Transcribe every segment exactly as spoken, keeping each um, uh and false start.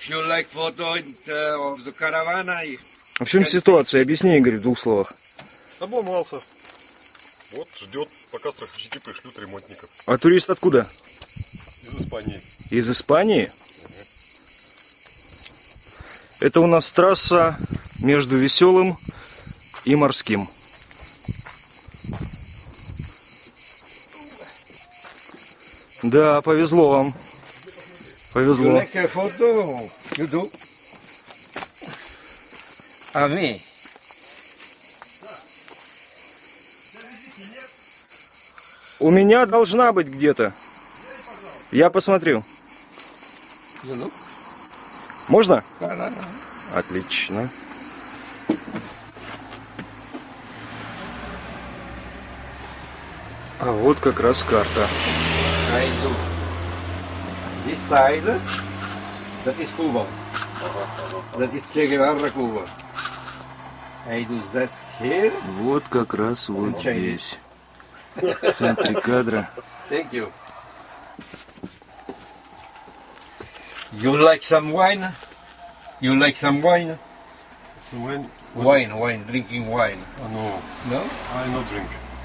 you like photo uh, of the caravan, I... В чем ситуация? Объясни, Игорь, в двух словах. Обломался. Вот, ждет, пока страховщики пришлют ремонтников. А турист откуда? Из Испании. Из Испании? Это у нас трасса между Веселым и Морским. Да, повезло вам. Повезло. You like a photo? You do? А me? У меня должна быть где-то. Я посмотрю. You look? Можно? Да, да, да. Отлично. А вот как раз карта. I do. This side, that is Cuba. That is Che Guevara, Cuba. I do that here. Вот как раз вот здесь. В центре кадра. Thank you. You like some wine? You like some wine? So when, Wine, wine, drinking wine. oh, no, No? I not drink.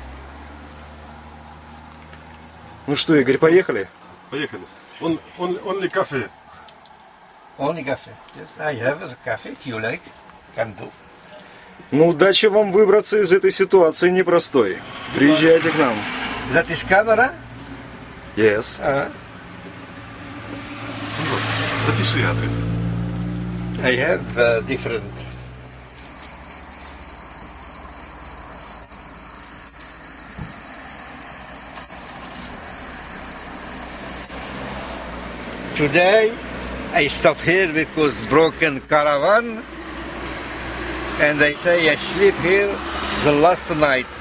Ну что, Игорь, поехали? Поехали. Он, он, only coffee. Only coffee. Yes, I have a coffee if you like. Can do. Ну, удачи вам выбраться из этой ситуации непростой. Приезжайте к нам. That is camera? Yes. Uh, Сынок, запиши адрес. I have uh, different. Today I stop here because broken caravan, and I say I sleep here the last night.